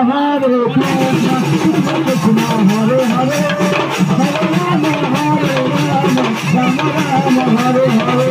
Hare Krishna, Krishna Krishna, Hare Hare, Hare Rama, Hare Rama, Rama Rama, Hare Hare.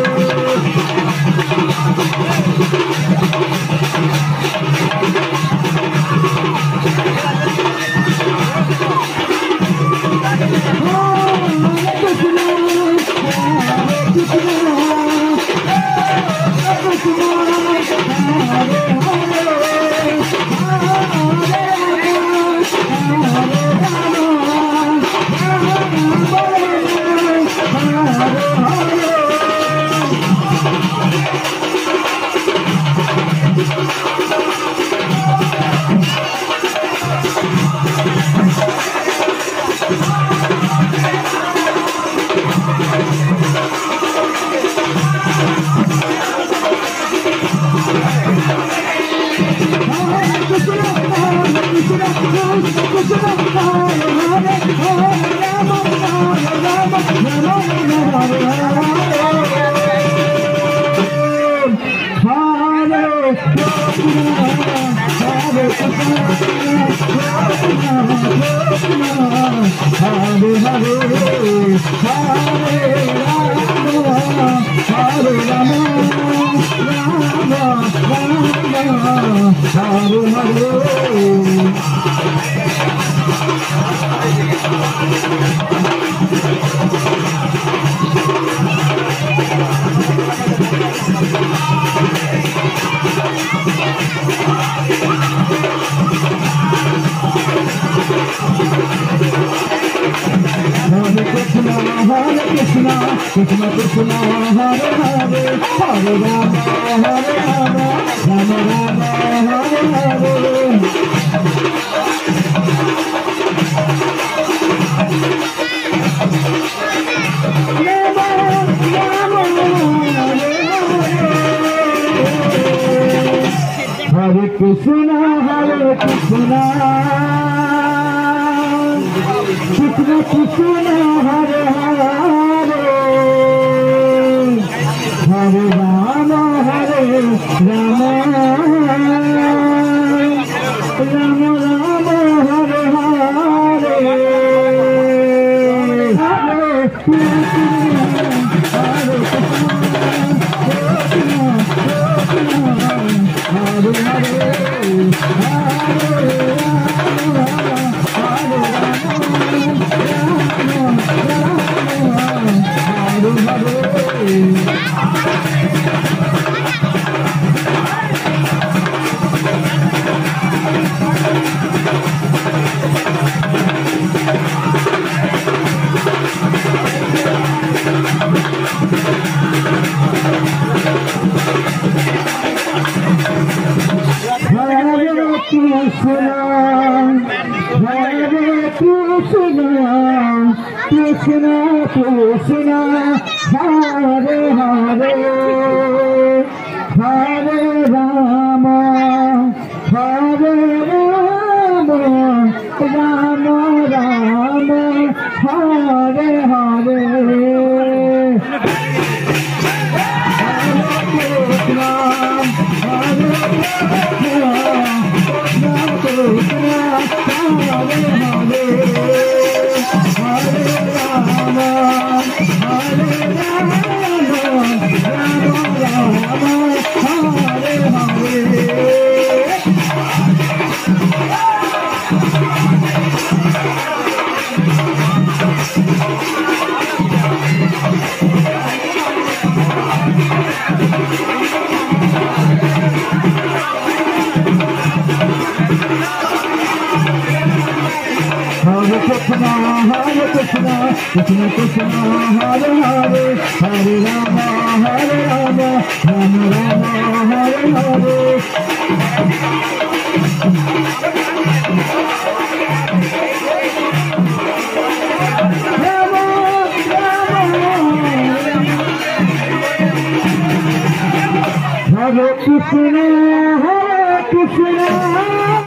Krishna Krishna Krishna Hare Hare Hare Rama Hare Rama Rama Rama Hare Hare. Hare Krishna Hare Krishna Krishna Krishna Hare Hare Hare Rama Hare Rama Rama Rama Hare Hare. Hare Krishna Hare Krishna Krishna Hare Hare Hare Rama Hare Rama Rama Rama Hare Hare. Hare Krishna Krishna Krishna Hare Hare Hare Rama Hare Rama Rama Rama Hare Hare. Hare Krishna Hare Krishna